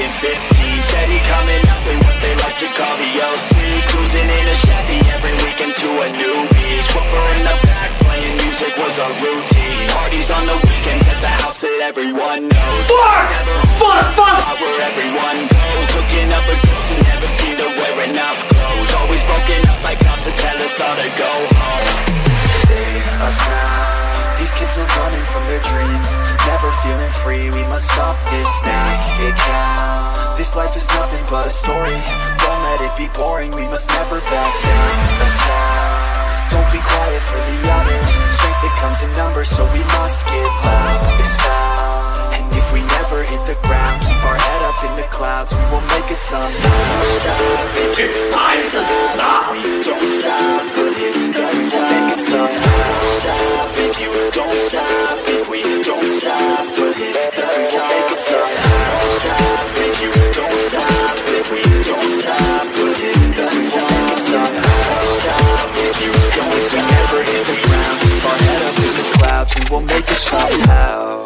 in 15. Steady coming up in what they like to call the OC. Cruising in a Chevy every weekend to a new beach. Woofer in the back playing music was a routine. Parties on the weekends at the house that everyone knows. Fuck! Where everyone goes. Hooking up with girls who never seem to wear enough clothes. Always broken up by cops that tell us all to go home. Save us now. These kids are running from their dreams, never feeling free. We must stop this now. It counts. This life is nothing but a story. Don't let it be boring. We must never back down. A sound. Don't be quiet for the others. Strength that comes in numbers, so we must get loud. It's found. And if we never hit the ground, keep our head up in the clouds, we will make it somehow. Don't stop if you don't stop, put it in the time. Make it somehow. Don't stop if you don't stop. If we don't stop, put it in the time. Make it somehow. Don't stop if you don't stop. If we don't stop, put it in the time. Make it somehow. Don't stop if you don't stop. If we never hit the ground, keep our head up in the clouds, we will make it somehow.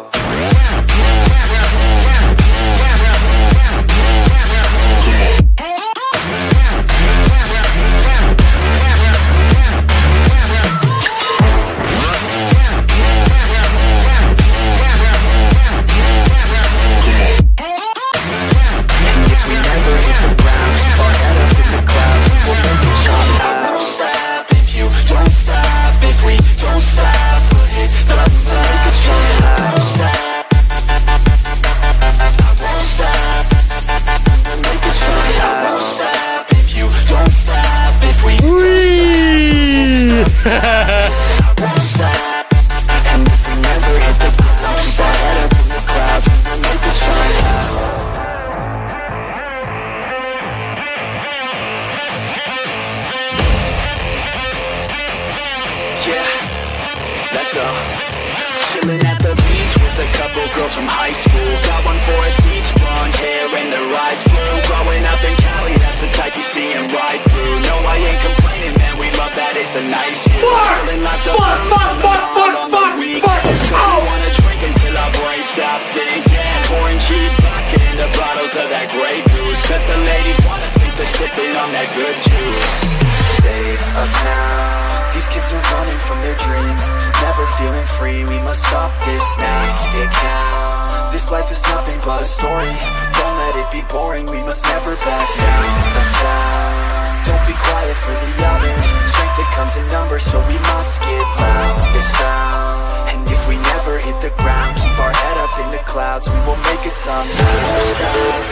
Let's go. Chilling at the beach with a couple girls from high school. Got one for us each, blonde hair and their eyes blue. Growing up in Cali, that's the type you see and ride through. No, I ain't complaining, man, we love that, it's a nice view. Feeling lots of fun on the weekends. Cause we wanna drink until our brains stop thinking. Pouring cheap vodka into bottles of that Grey Goose. Cause the ladies wanna think they're sipping on that good juice. Save us now. These kids are running from their dreams, never feeling free. We must stop this now. It counts. This life is nothing but a story. Don't let it be boring. We must never back down. A sound. Don't be quiet for the others. Strength that comes in numbers, so we must get loud. It's found. And if we never hit the ground, keep our head up in the clouds, we will make it somehow. Stop